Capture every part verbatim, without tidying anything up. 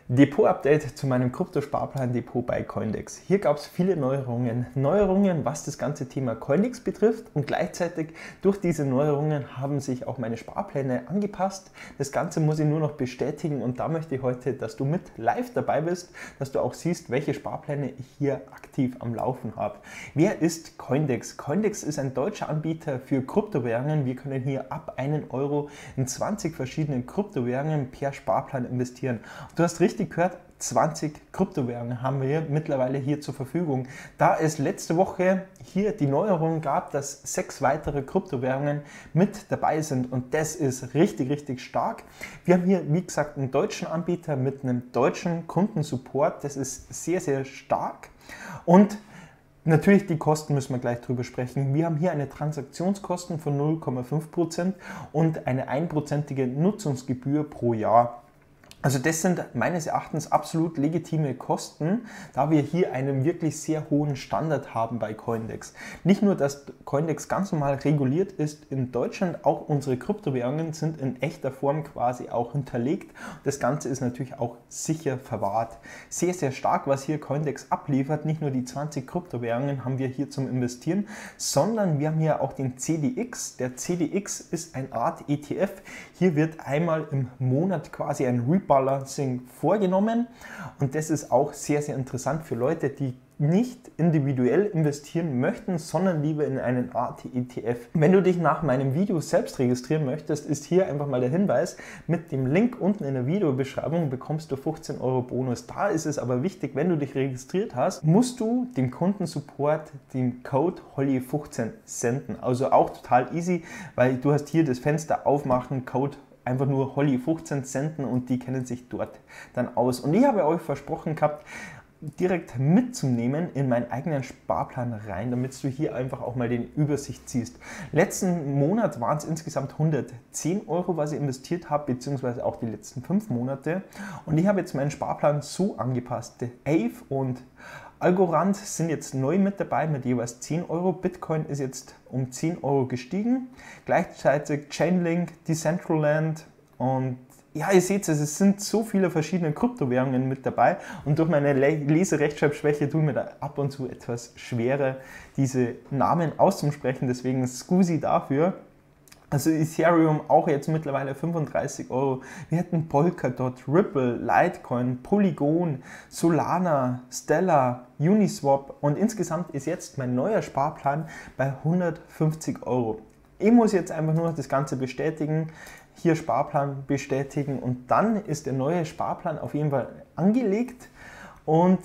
Depot-Update zu meinem Kryptosparplan-Depot bei Coindex. Hier gab es viele Neuerungen. Neuerungen, was das ganze Thema Coindex betrifft, und gleichzeitig durch diese Neuerungen haben sich auch meine Sparpläne angepasst. Das Ganze muss ich nur noch bestätigen und da möchte ich heute, dass du mit live dabei bist, dass du auch siehst, welche Sparpläne ich hier aktiv am Laufen habe. Wer ist Coindex? Coindex ist ein deutscher Anbieter für Kryptowährungen. Wir können hier ab einen Euro in zwanzig verschiedenen Kryptowährungen per Sparplan investieren. Du hast richtig gehört, zwanzig Kryptowährungen haben wir mittlerweile hier zur Verfügung. Da es letzte Woche hier die Neuerung gab, dass sechs weitere Kryptowährungen mit dabei sind und das ist richtig, richtig stark. Wir haben hier, wie gesagt, einen deutschen Anbieter mit einem deutschen Kundensupport. Das ist sehr, sehr stark und natürlich die Kosten müssen wir gleich drüber sprechen. Wir haben hier eine Transaktionskosten von null Komma fünf Prozent und eine einprozentige Nutzungsgebühr pro Jahr. Also das sind meines Erachtens absolut legitime Kosten, da wir hier einen wirklich sehr hohen Standard haben bei Coindex. Nicht nur, dass Coindex ganz normal reguliert ist in Deutschland, auch unsere Kryptowährungen sind in echter Form quasi auch hinterlegt. Das Ganze ist natürlich auch sicher verwahrt. Sehr, sehr stark, was hier Coindex abliefert. Nicht nur die zwanzig Kryptowährungen haben wir hier zum Investieren, sondern wir haben hier auch den C D X. Der C D X ist eine Art E T F. Hier wird einmal im Monat quasi ein Rebalancing vorgenommen und das ist auch sehr, sehr interessant für Leute, die nicht individuell investieren möchten, sondern lieber in einen Art E T F. Wenn du dich nach meinem Video selbst registrieren möchtest, ist hier einfach mal der Hinweis, mit dem Link unten in der Videobeschreibung bekommst du fünfzehn Euro Bonus. Da ist es aber wichtig, wenn du dich registriert hast, musst du dem Kundensupport den Code Holly fünfzehn senden. Also auch total easy, weil du hast hier das Fenster aufmachen, Code einfach nur Holly fünfzehn senden und die kennen sich dort dann aus. Und ich habe euch versprochen gehabt, direkt mitzunehmen in meinen eigenen Sparplan rein, damit du hier einfach auch mal den Übersicht ziehst. Letzten Monat waren es insgesamt hundertzehn Euro, was ich investiert habe, beziehungsweise auch die letzten fünf Monate. Und ich habe jetzt meinen Sparplan so angepasst. Aave und Algorand sind jetzt neu mit dabei mit jeweils zehn Euro. Bitcoin ist jetzt um zehn Euro gestiegen. Gleichzeitig Chainlink, Decentraland und ja, ihr seht es, es sind so viele verschiedene Kryptowährungen mit dabei und durch meine Leserechtschreibschwäche tun mir da ab und zu etwas schwerer, diese Namen auszusprechen, deswegen Scusi dafür. Also Ethereum auch jetzt mittlerweile fünfunddreißig Euro. Wir hätten Polkadot, Ripple, Litecoin, Polygon, Solana, Stellar, Uniswap und insgesamt ist jetzt mein neuer Sparplan bei hundertfünfzig Euro. Ich muss jetzt einfach nur das Ganze bestätigen, hier Sparplan bestätigen und dann ist der neue Sparplan auf jeden Fall angelegt und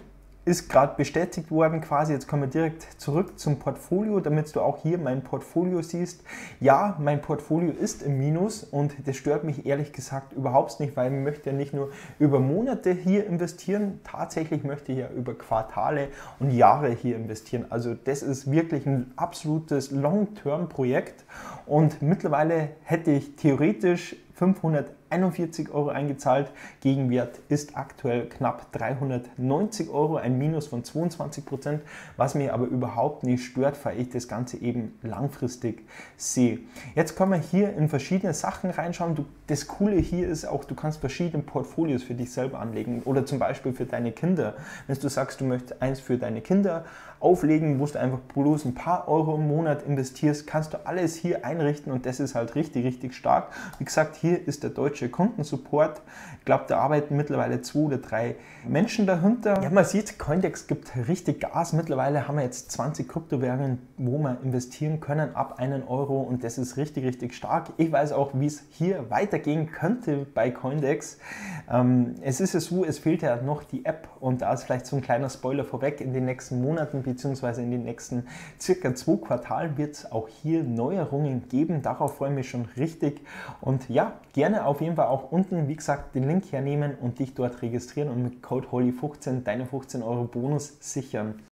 ist gerade bestätigt worden quasi. Jetzt kommen wir direkt zurück zum Portfolio, damit du auch hier mein Portfolio siehst. Ja, mein Portfolio ist im Minus und das stört mich ehrlich gesagt überhaupt nicht, weil ich möchte ja nicht nur über Monate hier investieren, tatsächlich möchte ich ja über Quartale und Jahre hier investieren. Also das ist wirklich ein absolutes Long-Term-Projekt und mittlerweile hätte ich theoretisch fünfhunderteinundvierzig Euro eingezahlt. Gegenwert ist aktuell knapp dreihundertneunzig Euro, ein Minus von zweiundzwanzig Prozent, was mir aber überhaupt nicht stört, weil ich das Ganze eben langfristig sehe. Jetzt können wir hier in verschiedene Sachen reinschauen. Du, das Coole hier ist auch, du kannst verschiedene Portfolios für dich selber anlegen oder zum Beispiel für deine Kinder. Wenn du sagst, du möchtest eins für deine Kinder auflegen, wo du einfach bloß ein paar Euro im Monat investierst, kannst du alles hier einrichten und das ist halt richtig, richtig stark. Wie gesagt, hier ist der deutsche Kundensupport. Ich glaube, da arbeiten mittlerweile zwei oder drei Menschen dahinter. Ja, man sieht, Coindex gibt richtig Gas. Mittlerweile haben wir jetzt zwanzig Kryptowährungen, wo wir investieren können ab einen Euro und das ist richtig, richtig stark. Ich weiß auch, wie es hier weitergehen könnte bei Coindex. Ähm, es ist ja so, es fehlt ja noch die App und da ist vielleicht so ein kleiner Spoiler vorweg. In den nächsten Monaten bzw. in den nächsten circa zwei Quartalen wird es auch hier Neuerungen geben. Darauf freue ich mich schon richtig und ja, gerne auf jeden Fall auch unten, wie gesagt, den Link hernehmen und dich dort registrieren und mit Code Holly fünfzehn deine fünfzehn Euro Bonus sichern.